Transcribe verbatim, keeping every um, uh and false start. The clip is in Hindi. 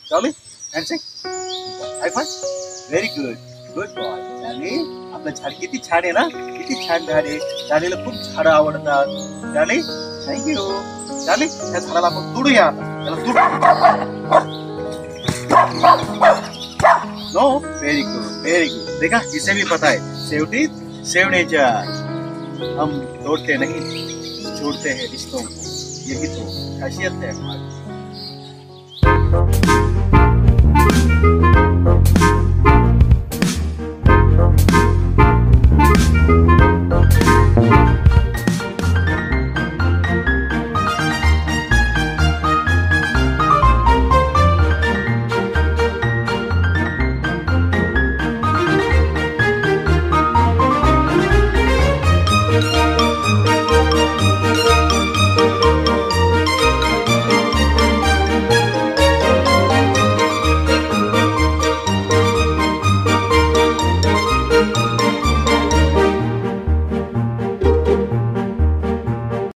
Charlie handshake high five very good good boy Charlie आपलं झाड किती छान आहे ना किती छान झाड आहे चार्लीला खूप झाडं आवडतात चार्ली थँक्यू चार्ली त्या झाडाला आपण तोडूया त्याला तोड no very good very good देखा इसे भी पता है सेवटी सेव नेचर हम तोड़ते नहीं जोड़ते हैं रिश्तों को यही तो खासियत है हमारी